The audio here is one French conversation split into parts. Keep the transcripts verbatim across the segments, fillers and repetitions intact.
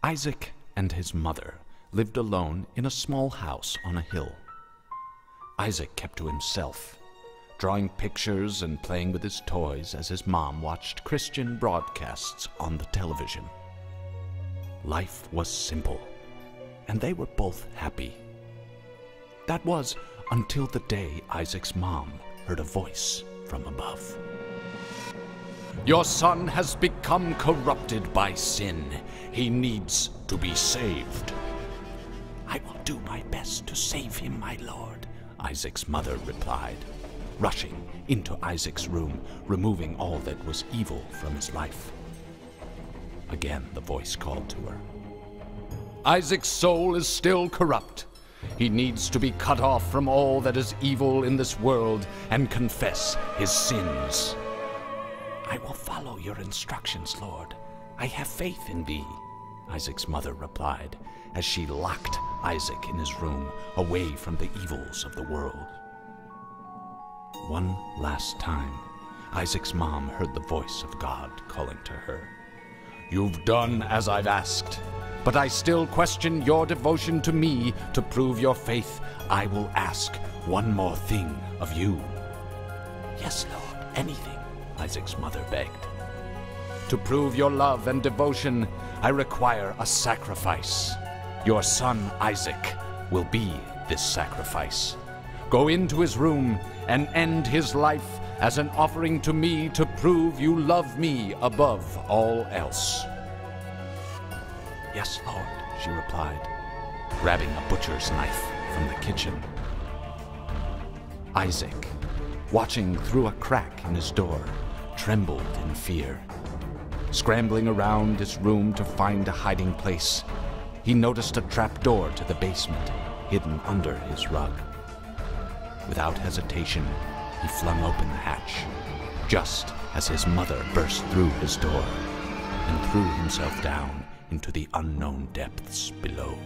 Isaac and his mother lived alone in a small house on a hill. Isaac kept to himself, drawing pictures and playing with his toys as his mom watched Christian broadcasts on the television. Life was simple, and they were both happy. That was until the day Isaac's mom heard a voice from above. "Your son has become corrupted by sin. He needs to be saved." "I will do my best to save him, my lord," Isaac's mother replied, rushing into Isaac's room, removing all that was evil from his life. Again the voice called to her. "Isaac's soul is still corrupt. He needs to be cut off from all that is evil in this world and confess his sins." "I will follow your instructions, Lord. I have faith in thee," Isaac's mother replied, as she locked Isaac in his room, away from the evils of the world. One last time, Isaac's mom heard the voice of God calling to her. "You've done as I've asked, but I still question your devotion to me. To prove your faith, I will ask one more thing of you." "Yes, Lord, anything," Isaac's mother begged. "To prove your love and devotion, I require a sacrifice. Your son Isaac will be this sacrifice. Go into his room and end his life as an offering to me to prove you love me above all else." "Yes, Lord," she replied, grabbing a butcher's knife from the kitchen. Isaac, watching through a crack in his door, trembled in fear. Scrambling around his room to find a hiding place, he noticed a trapdoor to the basement hidden under his rug. Without hesitation, he flung open the hatch, just as his mother burst through his door and threw himself down into the unknown depths below.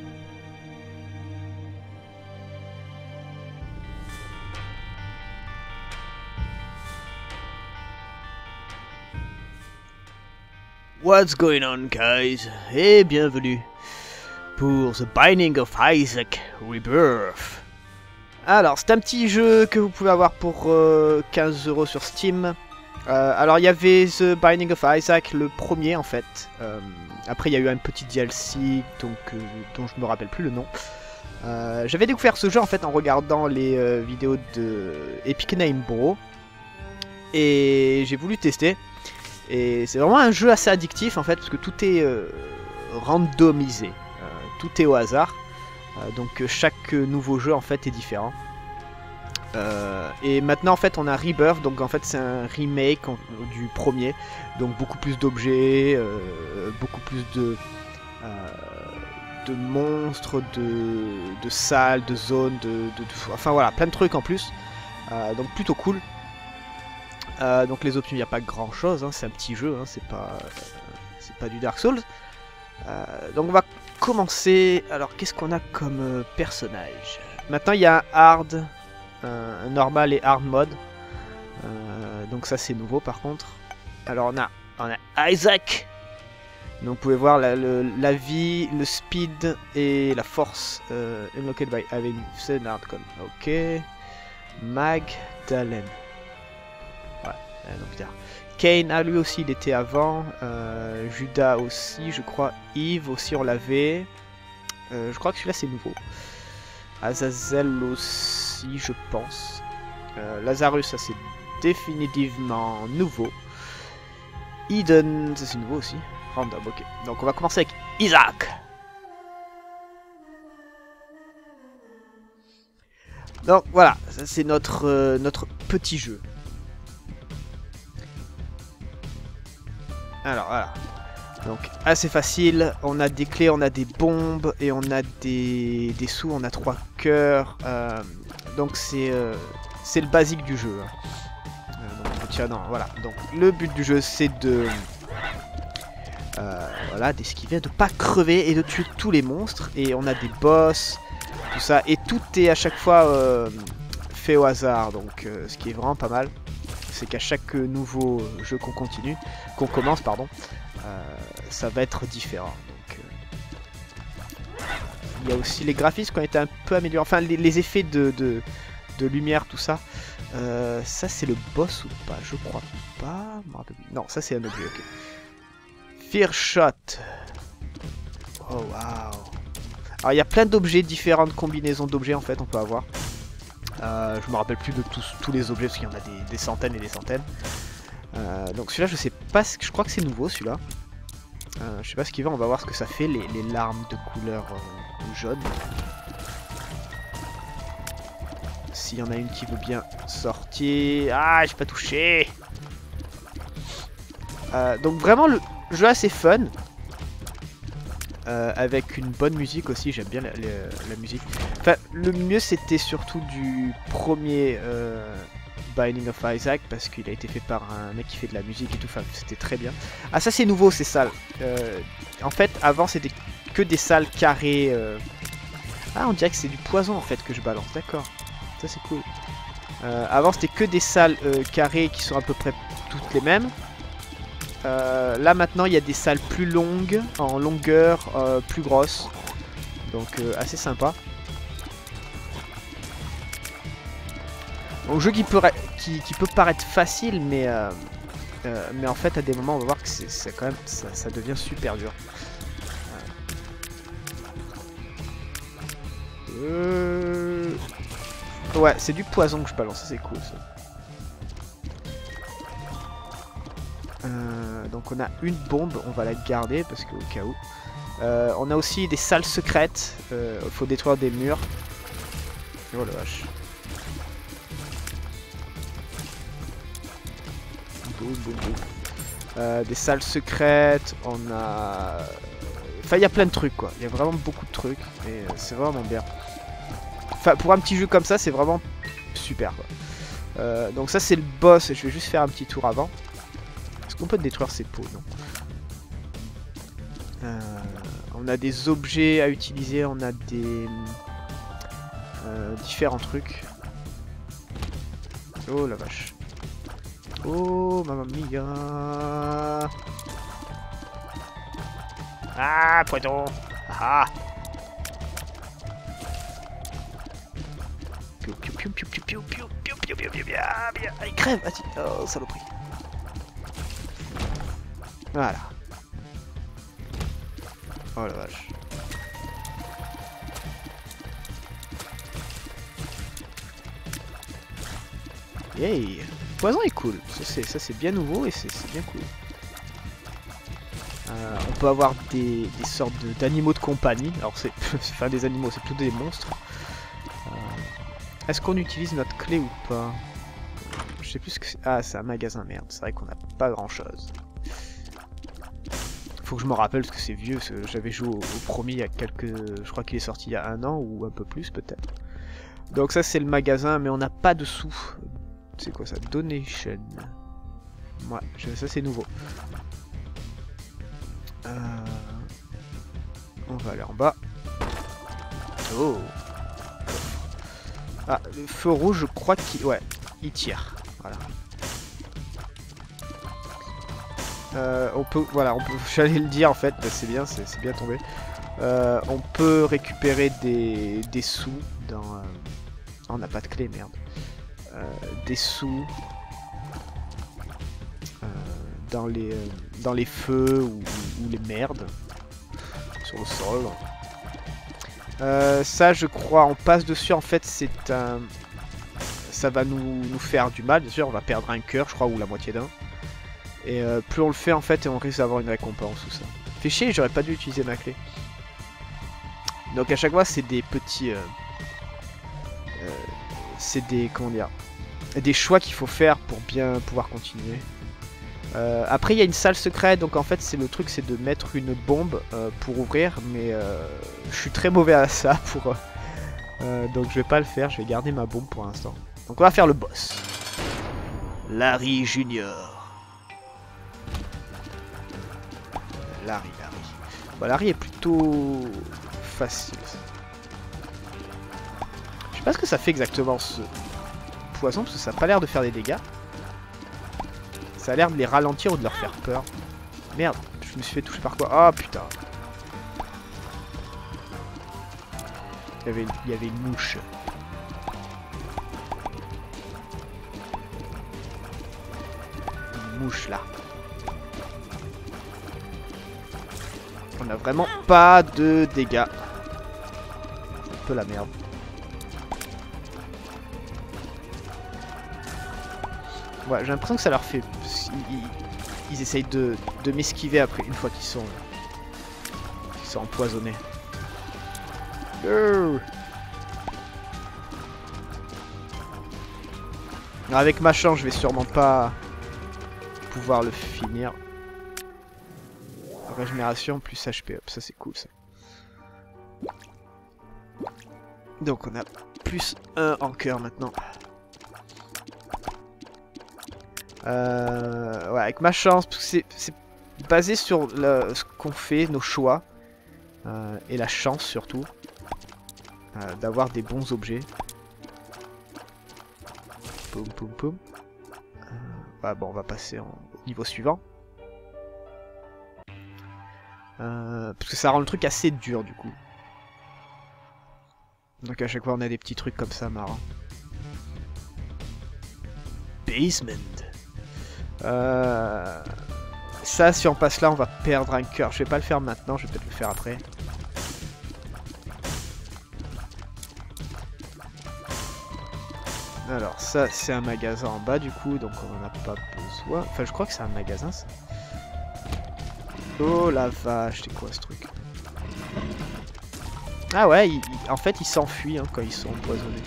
What's going on, guys? Et bienvenue pour The Binding of Isaac Rebirth. Alors, c'est un petit jeu que vous pouvez avoir pour euh, quinze euros sur Steam. Euh, alors, il y avait The Binding of Isaac, le premier en fait. Euh, après, il y a eu un petit D L C donc, euh, dont je me rappelle plus le nom. Euh, J'avais découvert ce jeu en fait en regardant les euh, vidéos de Epic Name Bro. Et j'ai voulu tester. Et c'est vraiment un jeu assez addictif en fait, parce que tout est euh, randomisé, euh, tout est au hasard, euh, donc chaque nouveau jeu en fait est différent. Euh, et maintenant en fait on a Rebirth, donc en fait c'est un remake en, du premier, donc beaucoup plus d'objets, euh, beaucoup plus de, euh, de monstres, de, de salles, de zones, de, de, de, enfin voilà, plein de trucs en plus, euh, donc plutôt cool. Euh, donc les options, il n'y a pas grand chose, hein, c'est un petit jeu, hein, c'est pas, euh, c'est pas du Dark Souls. Euh, donc on va commencer. Alors qu'est-ce qu'on a comme euh, personnage? Maintenant il y a un hard, un, un normal et hard mode. Euh, donc ça c'est nouveau par contre. Alors on a, on a Isaac. Donc vous pouvez voir la, le, la vie, le speed et la force euh, unlocked by having said hardcom. Ok. Magdalene. Donc, Cain, ah, lui aussi il était avant, euh, Judas aussi je crois, Yves aussi on l'avait, euh, je crois que celui-là c'est nouveau, Azazel aussi je pense, euh, Lazarus ça c'est définitivement nouveau, Eden ça c'est nouveau aussi, random, ok, donc on va commencer avec Isaac. Donc voilà, ça c'est notre, euh, notre petit jeu. Alors voilà, donc assez facile, on a des clés, on a des bombes et on a des, des sous, on a trois cœurs, euh, donc c'est euh, c'est le basique du jeu. Hein. Euh, donc, tiens, non, voilà, donc le but du jeu c'est de euh, voilà, d'esquiver, de pas crever et de tuer tous les monstres, et on a des boss, tout ça, et tout est à chaque fois euh, fait au hasard, donc euh, ce qui est vraiment pas mal. C'est qu'à chaque nouveau jeu qu'on continue, qu'on commence, pardon, euh, ça va être différent. Donc, euh, Il y a aussi les graphismes qui ont été un peu améliorés. Enfin, les, les effets de, de, de lumière, tout ça. Euh, ça, c'est le boss ou pas? Je crois pas. Non, ça, c'est un objet, ok. Fear Shot. Oh, waouh. Alors, il y a plein d'objets, différentes combinaisons d'objets, en fait, on peut avoir. Euh, je me rappelle plus de tous, tous les objets, parce qu'il y en a des, des centaines et des centaines. Euh, donc, celui-là, je sais pas, je crois que c'est nouveau, celui-là. Euh, je sais pas ce qu'il va, on va voir ce que ça fait, les, les larmes de couleur euh, jaune. S'il y en a une qui veut bien sortir... Ah, j'ai pas touché. euh, Donc vraiment, le jeu assez fun. Euh, avec une bonne musique aussi, j'aime bien la, la, la musique. Enfin, le mieux c'était surtout du premier euh, Binding of Isaac, parce qu'il a été fait par un mec qui fait de la musique et tout, enfin c'était très bien. Ah, ça c'est nouveau, ces salles. Euh, en fait, avant c'était que des salles carrées. Euh... Ah, on dirait que c'est du poison en fait que je balance, d'accord. Ça c'est cool. Euh, avant c'était que des salles euh, carrées qui sont à peu près toutes les mêmes. Euh, là maintenant il y a des salles plus longues, en longueur, euh, plus grosses. Donc euh, assez sympa. Un jeu qui peut, qui, qui peut paraître facile, mais, euh, euh, mais en fait à des moments on va voir que c'est quand même ça, ça devient super dur. Euh... Ouais, c'est du poison que je balance, c'est cool ça. Euh, donc on a une bombe, on va la garder parce qu'au cas où. Euh, on a aussi des salles secrètes, il euh, faut détruire des murs. Oh la vache. Boum, boum, boum. Euh, des salles secrètes, on a... Enfin il y a plein de trucs quoi, il y a vraiment beaucoup de trucs et euh, c'est vraiment bien. Enfin pour un petit jeu comme ça c'est vraiment super quoi. Euh, donc ça c'est le boss, je vais juste faire un petit tour avant. Est-ce qu'on peut détruire ces pots? Non. Euh, on a des objets à utiliser, on a des euh, différents trucs. Oh la vache. Oh mamma mia. Ah poison. Ah. Piou piou piou piou piou piou piou piou piou piou piou bien bien. Il crève. Oh saloperie. Voilà. Oh la vache. Yay. Poison est cool. Ça c'est bien nouveau et c'est bien cool. Euh, on peut avoir des, des sortes d'animaux de, de compagnie. Alors c'est enfin des animaux, c'est plutôt des monstres. Euh, Est-ce qu'on utilise notre clé ou pas? Je sais plus ce que c'est. Ah, c'est un magasin, merde. C'est vrai qu'on n'a pas grand chose. Faut que je me rappelle parce que c'est vieux. J'avais joué au, au premier il y a quelques... Je crois qu'il est sorti il y a un an ou un peu plus peut-être. Donc ça c'est le magasin, mais on n'a pas de sous. C'est quoi ça? Donation. Ouais, ça c'est nouveau. Euh... On va aller en bas. Oh. Ah, le feu rouge, je crois qu'il... Ouais, il tire. Voilà. Euh, on peut... Voilà, on peut... J'allais le dire en fait, c'est bien, c'est bien tombé. Euh, on peut récupérer des, des sous dans... Euh... Oh, on n'a pas de clé, merde. Euh, des sous... Euh, dans les... Euh, dans les feux ou, ou les merdes. Sur le sol. Euh, ça je crois, on passe dessus en fait, c'est un... Ça va nous, nous faire du mal, bien sûr, on va perdre un cœur je crois, ou la moitié d'un. Et euh, plus on le fait en fait, on risque d'avoir une récompense ou ça. Fait chier, j'aurais pas dû utiliser ma clé. Donc à chaque fois c'est des petits... Euh, euh, c'est des... comment dire... Des choix qu'il faut faire pour bien pouvoir continuer. Euh, après il y a une salle secrète, donc en fait c'est le truc c'est de mettre une bombe euh, pour ouvrir, mais euh, je suis très mauvais à ça pour euh, donc je vais pas le faire, je vais garder ma bombe pour l'instant. Donc on va faire le boss. Larry Junior. Larry, Larry. Bon, Larry est plutôt facile. Je sais pas ce que ça fait exactement ce poison, parce que ça a pas l'air de faire des dégâts. Ça a l'air de les ralentir ou de leur faire peur. Merde, je me suis fait toucher par quoi? Oh putain. Il y avait, il y avait une mouche. Une mouche là. On a vraiment pas de dégâts. C'est un peu la merde. Ouais, j'ai l'impression que ça leur fait... Ils, ils, ils essayent de, de m'esquiver après, une fois qu'ils sont... qu'ils sont empoisonnés. Oh. Avec ma chance, je vais sûrement pas pouvoir le finir. Régénération plus H P, hop, ça c'est cool ça. Donc on a plus un en cœur maintenant. Euh, ouais, avec ma chance, parce que c'est basé sur le, ce qu'on fait, nos choix, euh, et la chance surtout, euh, d'avoir des bons objets. Poum poum poum. Euh, bah bon, on va passer en, au niveau suivant. Euh, parce que ça rend le truc assez dur du coup. Donc à chaque fois on a des petits trucs comme ça marrants. Basement. Euh... Ça, si on passe là, on va perdre un cœur. Je vais pas le faire maintenant, je vais peut-être le faire après. Alors ça, c'est un magasin en bas du coup, donc on en a pas besoin. Enfin, je crois que c'est un magasin ça. Oh la vache, c'est quoi ce truc? Ah ouais, il, il, en fait, ils s'enfuient hein, quand ils sont empoisonnés.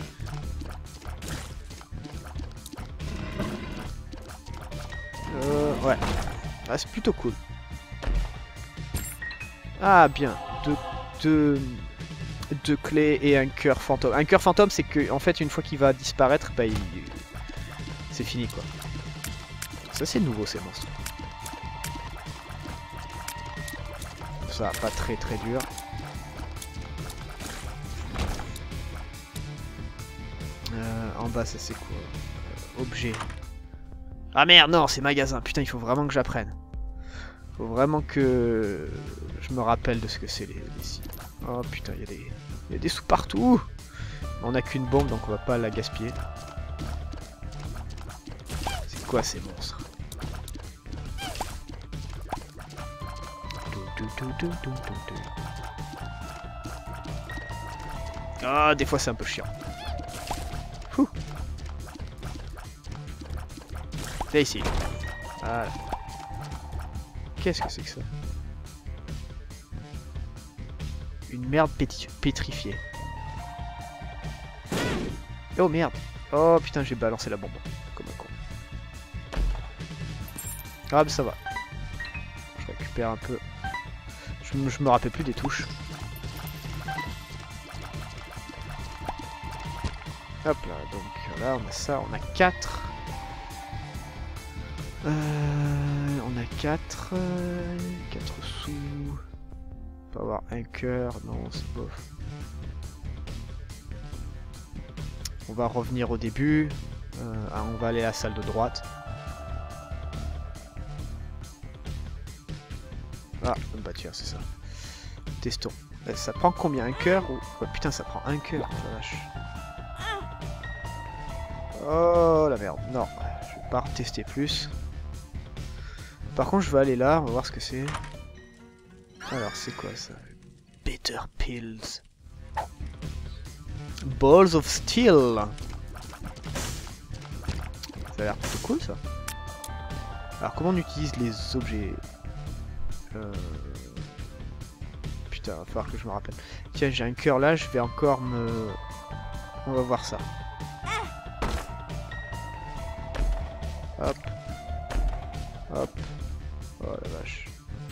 Euh, ouais. Ah, c'est plutôt cool. Ah, bien. Deux, deux, deux clés et un cœur fantôme. Un cœur fantôme, c'est que, en fait, une fois qu'il va disparaître, bah, il... c'est fini, quoi. Ça, c'est nouveau, ces monstres. Ça, pas très très dur. Euh, en bas, ça, c'est quoi? euh, Objet. Ah merde, non, c'est magasin. Putain, il faut vraiment que j'apprenne. Faut vraiment que je me rappelle de ce que c'est les, les sites. Oh putain, il y a des, il y a des sous partout. On a qu'une bombe, donc on va pas la gaspiller. C'est quoi ces monstres? Ah, des fois c'est un peu chiant. Ouh. Viens ici. Voilà. Qu'est-ce que c'est que ça? Une merde pétrifiée. Oh merde. Oh putain, j'ai balancé la bombe. Comme un con. Ah, mais ça va. Je récupère un peu. Je, je me rappelle plus des touches. Hop là, donc là on a ça, on a quatre. Euh, on a quatre. Euh, quatre sous. On peut avoir un cœur, non c'est bof. On va revenir au début. Euh, ah, on va aller à la salle de droite. Ah, bah tiens, c'est ça. Testons. Ça prend combien? Un cœur ou... Oh, putain, ça prend un cœur, la vache. Oh la merde, non, je vais pas retester plus. Par contre, je vais aller là, on va voir ce que c'est. Alors, c'est quoi ça? Bitter pills. Balls of steel. Ça a l'air plutôt cool ça. Alors, comment on utilise les objets? euh... Putain, va falloir que je me rappelle. Tiens, j'ai un cœur là, je vais encore me... On va voir ça. Hop. Hop. Oh la vache.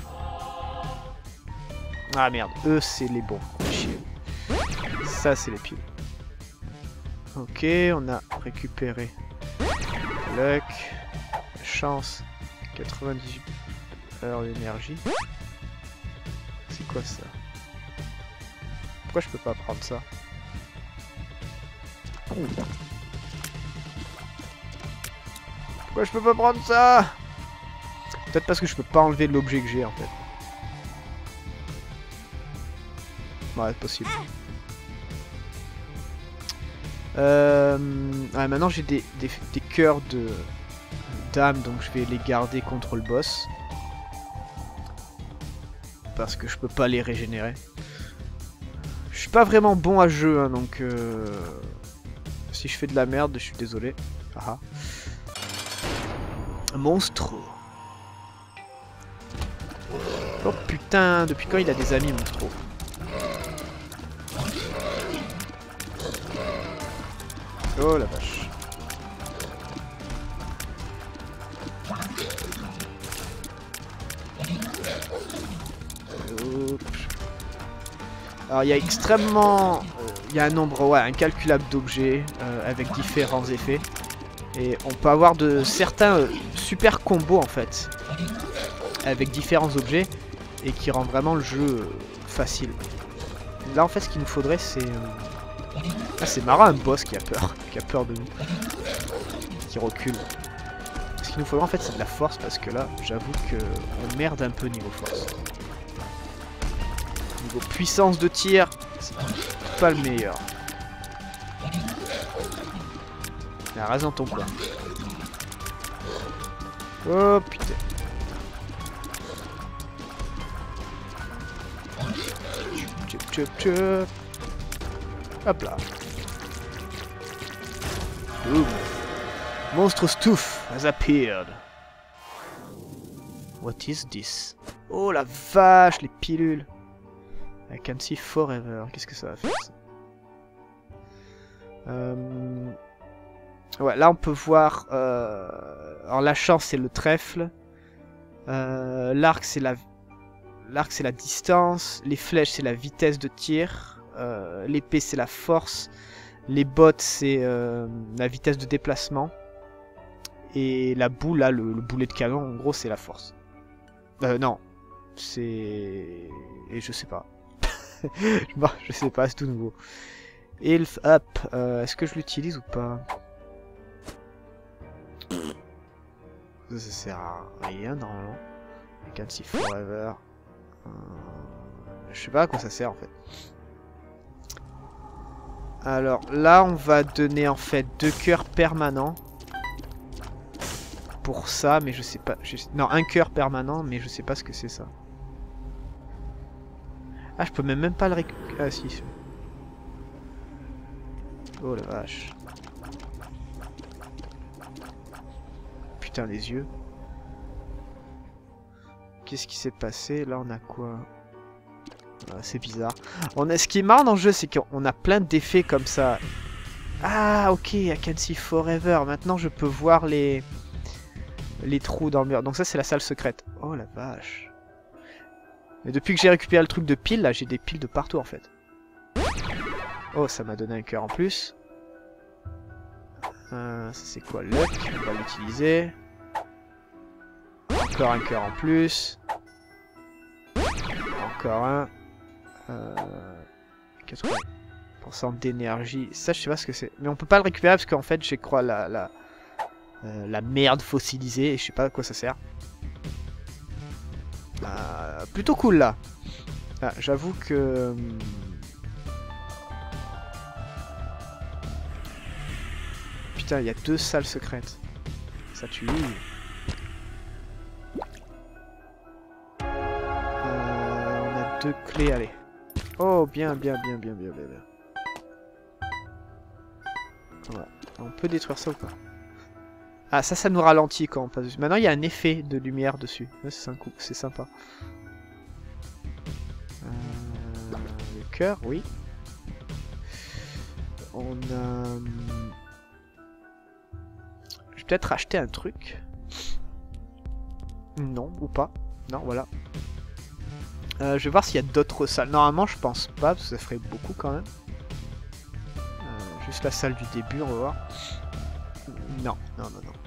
Ah merde, eux c'est les bons. Chier. Ça c'est les piles. Ok, on a récupéré. Luck. Chance. quatre-vingt-dix-huit heures d'énergie. C'est quoi ça? Pourquoi je peux pas prendre ça? Ouh. Pourquoi je peux pas prendre ça? Peut-être parce que je peux pas enlever l'objet que j'ai en fait. Ouais, c'est possible. Euh, ouais, maintenant j'ai des, des, des cœurs de d'âme, donc je vais les garder contre le boss. Parce que je peux pas les régénérer. Je suis pas vraiment bon à jeu, hein, donc euh, si je fais de la merde, je suis désolé. Ah. Monstre. Oh putain, depuis quand il a des amis, Monstro? Oh la vache. Oups. Alors il y a extrêmement... Il y a un nombre, ouais, incalculable d'objets euh, avec différents effets. Et on peut avoir de certains euh, super combos en fait. Avec différents objets. Et qui rend vraiment le jeu euh, facile. Là en fait ce qu'il nous faudrait c'est... Euh... Ah c'est marrant un boss qui a peur. Qui a peur de nous. Qui recule. Ce qu'il nous faudrait en fait c'est de la force parce que là j'avoue que on merde un peu niveau force. Niveau puissance de tir, c'est pas le meilleur. Il a raison ton coin. Oh putain. Chup chup chup. Hop là. Boom. Monster Stoof has appeared. What is this? Oh la vache, les pilules. I can see forever. Qu'est-ce que ça va faire ça? euh... Ouais, là on peut voir. Euh... Alors la chance c'est le trèfle. Euh... L'arc c'est la. L'arc c'est la distance. Les flèches c'est la vitesse de tir. Euh... L'épée c'est la force. Les bottes c'est euh... la vitesse de déplacement. Et la boule là, le, le boulet de canon, en gros c'est la force. Euh, non. C'est. Et je sais pas. Bon, je sais pas, c'est tout nouveau. Health up, euh, est-ce que je l'utilise ou pas? Ça, ça sert à rien normalement. I can see forever. Euh, je sais pas à quoi ça sert en fait. Alors là, on va donner en fait deux cœurs permanents. Pour ça, mais je sais pas. Je... Non, un cœur permanent, mais je sais pas ce que c'est ça. Ah, je peux même, même pas le récupérer. Ah, si. Oh la vache. Putain, les yeux. Qu'est-ce qui s'est passé? Là, on a quoi? Ah, c'est bizarre. On a... Ce qui est marrant dans le jeu, c'est qu'on a plein d'effets comme ça. Ah, ok, I can see forever. Maintenant, je peux voir les... les trous dans le mur. Donc ça, c'est la salle secrète. Oh la vache. Mais depuis que j'ai récupéré le truc de piles, là, j'ai des piles de partout, en fait. Oh, ça m'a donné un cœur en plus. Euh, ça, c'est quoi? Luck. On va l'utiliser. Encore un cœur en plus. Encore un. Euh... quatre pour cent d'énergie. Ça, je sais pas ce que c'est. Mais on peut pas le récupérer parce qu'en fait, j'ai crois la... la... Euh, la merde fossilisée et je sais pas à quoi ça sert. Euh, plutôt cool là. Ah, j'avoue que... Putain, il y a deux salles secrètes. Ça tue. Euh, on a deux clés, allez. Oh, bien, bien, bien, bien, bien, bien, bien. Voilà. On peut détruire ça ou pas? Ah, ça, ça nous ralentit quand on passe dessus. Maintenant, il y a un effet de lumière dessus. Ouais, c'est sympa. Euh, le cœur, oui. On a... Je vais peut-être acheter un truc. Non, ou pas. Non, voilà. Euh, je vais voir s'il y a d'autres salles. Normalement, je pense pas, parce que ça ferait beaucoup quand même. Euh, juste la salle du début, on va voir. Non, non, non, non.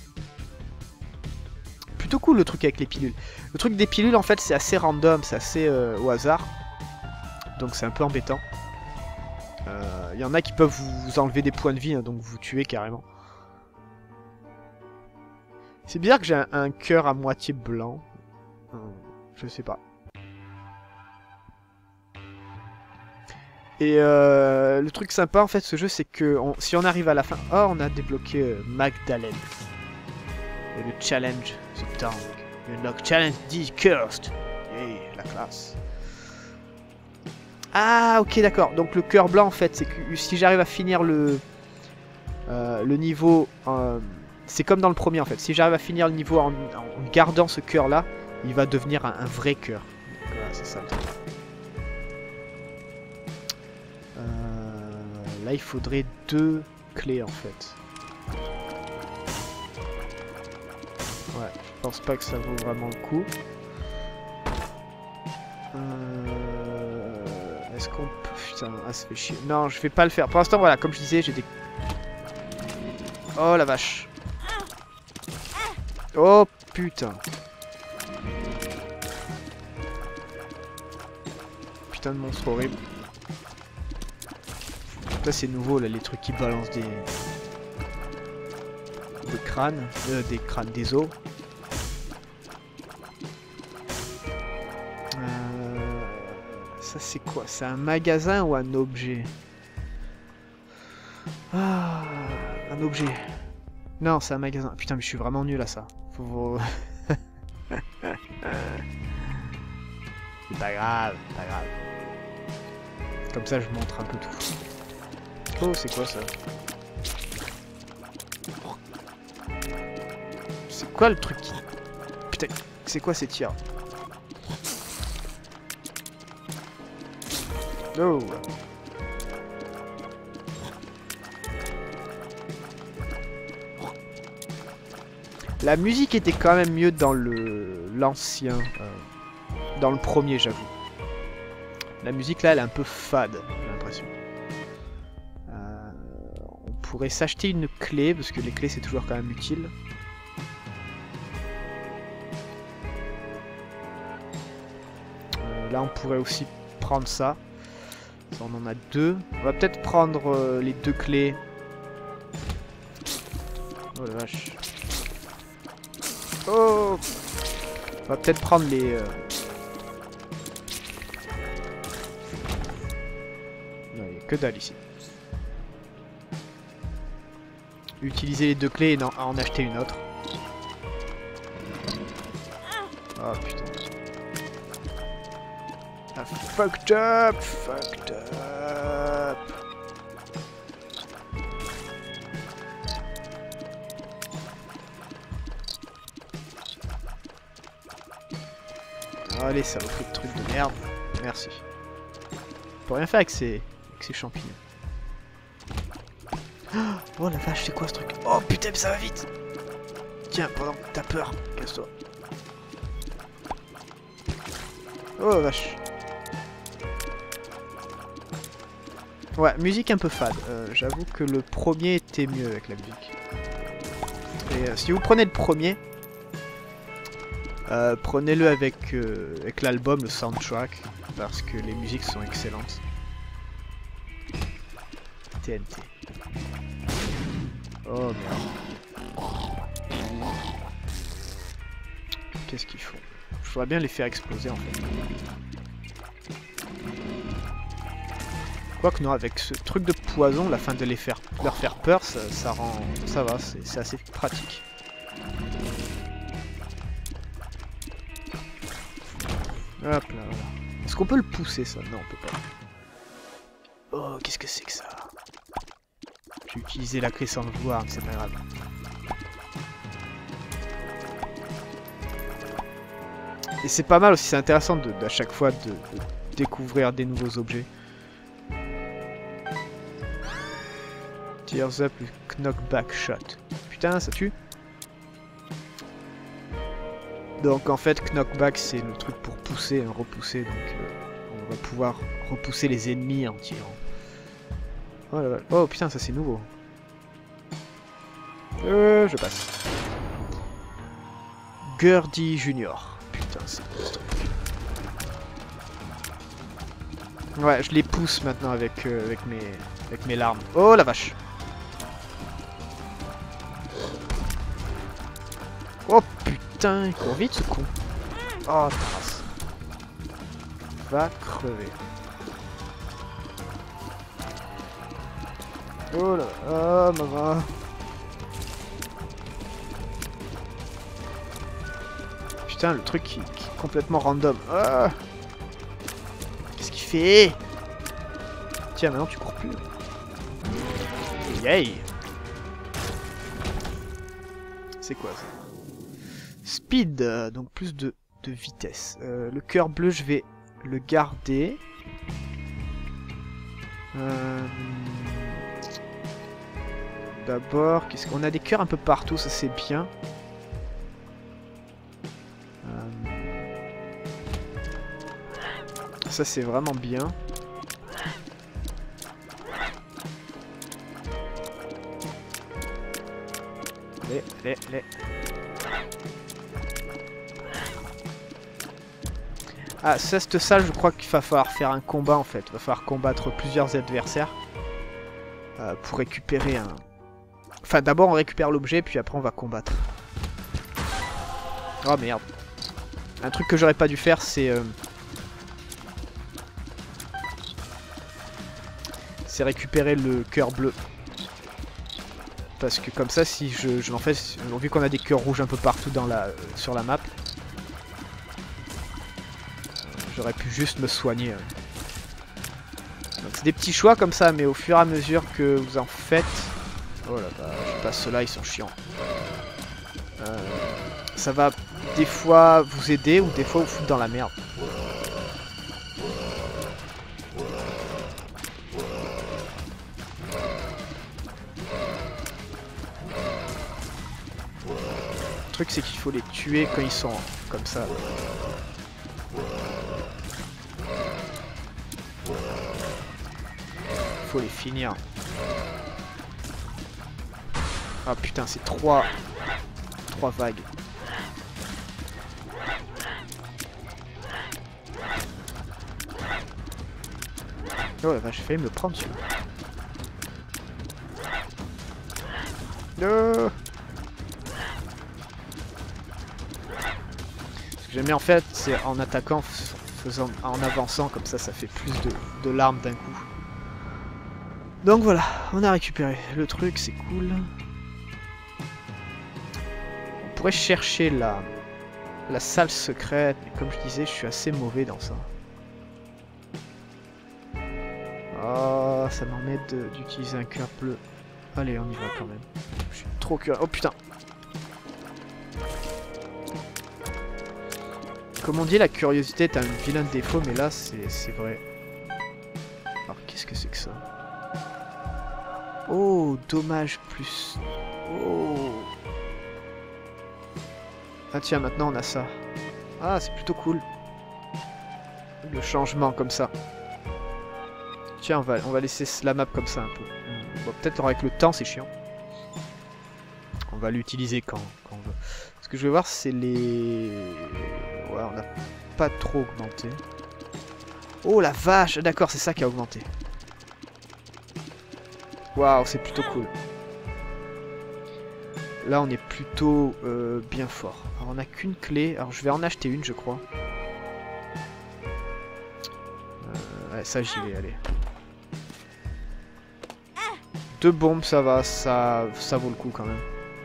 Plutôt cool le truc avec les pilules. Le truc des pilules, en fait, c'est assez random, c'est assez euh, au hasard. Donc c'est un peu embêtant. Il euh, y en a qui peuvent vous, vous enlever des points de vie, hein, donc vous tuer carrément. C'est bizarre que j'ai un, un cœur à moitié blanc. Euh, je sais pas. Et euh, le truc sympa en fait ce jeu c'est que on, si on arrive à la fin... Oh on a débloqué euh, Magdalene. Et le challenge, the tank. Unlock challenge D cursed. Yeah, la classe. Ah ok d'accord, donc le cœur blanc en fait c'est que si j'arrive à finir le, euh, le niveau... Euh, c'est comme dans le premier en fait, si j'arrive à finir le niveau en, en gardant ce cœur là, il va devenir un, un vrai cœur. Voilà c'est ça. Euh, là il faudrait deux clés en fait. Ouais, je pense pas que ça vaut vraiment le coup. Euh... Est-ce qu'on peut... Putain, ah ça fait chier. Non, je vais pas le faire. Pour l'instant, voilà, comme je disais, j'ai des... Oh la vache. Oh putain. Putain de monstre horrible. Ça c'est nouveau là, les trucs qui balancent des... Des crânes. Euh, des crânes, des os. Ça c'est quoi? C'est un magasin ou un objet? Ah, un objet. Non, c'est un magasin. Putain, mais je suis vraiment nul à ça. Faut... c'est pas grave, pas grave. Comme ça, je montre un peu tout. Oh, c'est quoi ça? C'est quoi le truc qui... Putain, c'est quoi ces tirs? Oh. La musique était quand même mieux dans le l'ancien, euh, dans le premier j'avoue. La musique là elle est un peu fade, j'ai l'impression. Euh, on pourrait s'acheter une clé, parce que les clés c'est toujours quand même utile. Euh, là on pourrait aussi prendre ça. On en a deux. On va peut-être prendre euh, les deux clés. Oh la vache. Oh. On va peut-être prendre les... Euh... Non, il n'y a que dalle ici. Utiliser les deux clés et en, en acheter une autre. Oh putain. Ah, fucked up, fucked up. Allez, ça va faire de trucs de merde. Merci. On peut rien faire avec ces, avec ces champignons. Oh la vache, c'est quoi ce truc? Oh putain, mais ça va vite. Tiens, pendant que t'as peur, casse-toi. Oh la vache. Ouais, musique un peu fade. Euh, J'avoue que le premier était mieux avec la musique. Et euh, si vous prenez le premier, euh, prenez-le avec, euh, avec l'album, le soundtrack, parce que les musiques sont excellentes. T N T. Oh merde. Qu'est-ce qu'ils font? Je voudrais bien les faire exploser en fait. Quoique non, avec ce truc de poison, la fin de les faire, leur faire peur, ça, ça rend, ça va, c'est assez pratique. Hop là, voilà. Est-ce qu'on peut le pousser ça? Non, on peut pas. Oh, qu'est-ce que c'est que ça? J'ai utilisé la clé sans le vouloir, mais c'est pas grave. Et c'est pas mal aussi, c'est intéressant de, à chaque fois de, de découvrir des nouveaux objets. Tears up le knockback shot. Putain, ça tue. Donc en fait, knockback c'est le truc pour pousser, hein, repousser. Donc euh, on va pouvoir repousser les ennemis en tirant. Oh, là, là. Oh putain, ça c'est nouveau. Euh, je passe. Gurdy Junior. Putain, c'est quoi ce truc? Ouais, je les pousse maintenant avec, euh, avec, mes, avec mes larmes. Oh la vache. Oh putain, il court vite ce con. Oh ta race. Va crever. Oh là, oh maman. Putain, le truc qui, qui est complètement random. Ah, qu'est-ce qu'il fait? Tiens, maintenant tu cours plus. Yay! C'est quoi ça? Speed, euh, donc plus de, de vitesse. Euh, le cœur bleu, je vais le garder. Euh... D'abord, qu'est-ce qu'on a des cœurs un peu partout, ça c'est bien. Euh... Ça c'est vraiment bien. Allez, allez, allez. Ah, ça, cette salle, je crois qu'il va falloir faire un combat en fait. Il va falloir combattre plusieurs adversaires euh, pour récupérer un... Enfin, d'abord on récupère l'objet, puis après on va combattre. Oh merde. Un truc que j'aurais pas dû faire, c'est... Euh... C'est récupérer le cœur bleu. Parce que comme ça, si je, je en fais... Vu qu'on a des cœurs rouges un peu partout dans la, euh, sur la map... J'aurais pu juste me soigner. Donc c'est des petits choix comme ça, mais au fur et à mesure que vous en faites... Oh là bah, je passe ceux-là, ils sont chiants. Euh, ça va des fois vous aider ou des fois vous foutre dans la merde. Le truc c'est qu'il faut les tuer quand ils sont comme ça. Faut les finir. Ah putain, c'est trois... trois vagues. Oh la vache, j'ai failli me le prendre celui-là. No. Ce que j'aime bien en fait, c'est en attaquant, faisant, en avançant, comme ça, ça fait plus de, de larmes d'un coup. Donc voilà, on a récupéré le truc, c'est cool. On pourrait chercher la, la salle secrète, mais comme je disais, je suis assez mauvais dans ça. Oh, ça m'emmène d'utiliser un cœur bleu. Allez, on y va quand même. Je suis trop curieux. Oh putain! Comme on dit, la curiosité est un vilain défaut, mais là, c'est vrai. Alors, qu'est-ce que c'est que ça? Oh, dommage plus. Oh. Ah tiens, maintenant on a ça. Ah, c'est plutôt cool. Le changement comme ça. Tiens, on va, on va laisser la map comme ça un peu. Bon, peut-être avec le temps, c'est chiant. On va l'utiliser quand, quand on veut. Ce que je vais voir, c'est les... Ouais, on n'a pas trop augmenté. Oh la vache! D'accord, c'est ça qui a augmenté. Waouh, c'est plutôt cool. Là, on est plutôt euh, bien fort. Alors, on n'a qu'une clé. Alors, je vais en acheter une, je crois. Euh, ouais, ça, j'y vais, allez. Deux bombes, ça va. Ça, ça vaut le coup, quand même.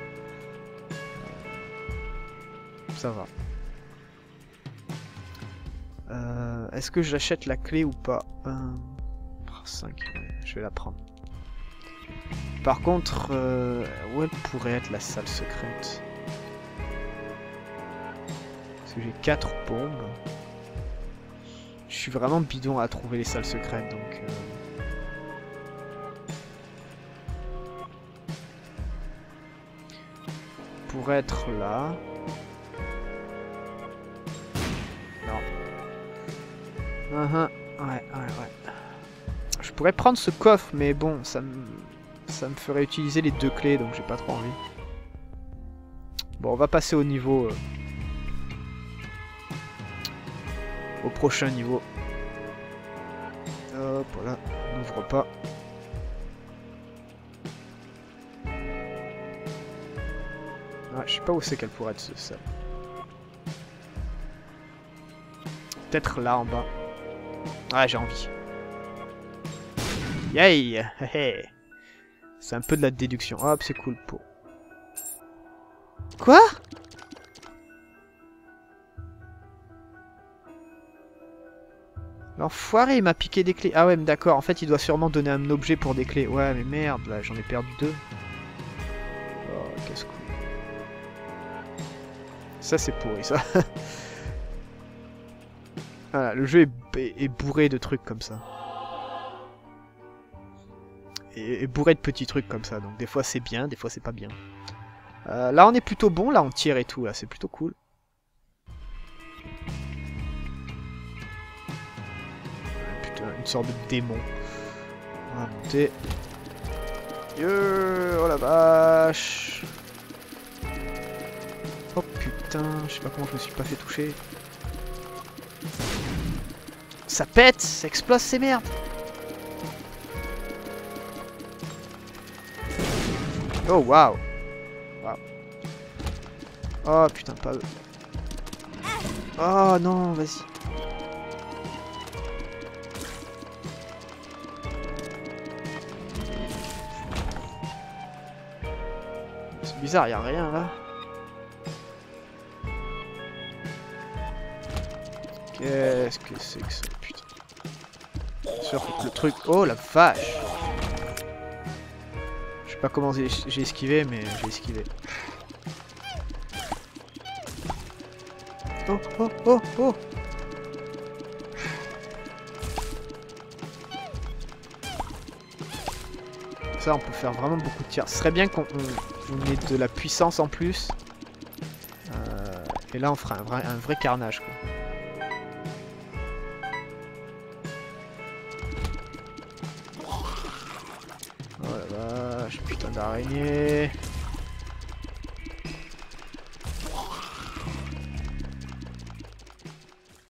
Ça va. Euh, Est-ce que j'achète la clé ou pas? euh... cinq, ouais, je vais la prendre. Par contre, euh, où elle pourrait être la salle secrète? Parce que j'ai quatre bombes. Je suis vraiment bidon à trouver les salles secrètes, donc... Euh... Pour être là... Non. Uh -huh. Ouais, ouais, ouais. Je pourrais prendre ce coffre, mais bon, ça me... Ça me ferait utiliser les deux clés, donc j'ai pas trop envie. Bon, on va passer au niveau... Euh, au prochain niveau. Hop, voilà, on n'ouvre pas. Ah, je sais pas où c'est qu'elle pourrait être, ce salle. Peut-être là, en bas. Ah, j'ai envie. Yay! C'est un peu de la déduction. Hop, c'est cool. Pour... Quoi? L'enfoiré, il m'a piqué des clés. Ah ouais, mais d'accord. En fait, il doit sûrement donner un objet pour des clés. Ouais, mais merde, là, j'en ai perdu deux. Oh, casse-couille. Ça, c'est pourri, ça. Voilà, le jeu est, est bourré de trucs comme ça. Et, et bourré de petits trucs comme ça. Donc des fois c'est bien, des fois c'est pas bien. Euh, là on est plutôt bon, là on tire et tout, là c'est plutôt cool. Putain, une sorte de démon. On va monter. Yo, oh la vache. Oh putain, je sais pas comment je me suis pas fait toucher. Ça pète, ça explose ces merdes. Oh waouh. Wow. Oh putain, pas... Oh non, vas-y. C'est bizarre, y a rien là. Qu'est-ce que c'est que ça, putain. Bien sûr que le truc... Oh la vache. Je sais pas comment j'ai esquivé, mais j'ai esquivé. Oh, oh, oh, oh. Ça, on peut faire vraiment beaucoup de tirs. Ce serait bien qu'on ait de la puissance en plus. Euh, et là, on fera un vrai, un vrai carnage, quoi. Oh la vache, putain d'araignée.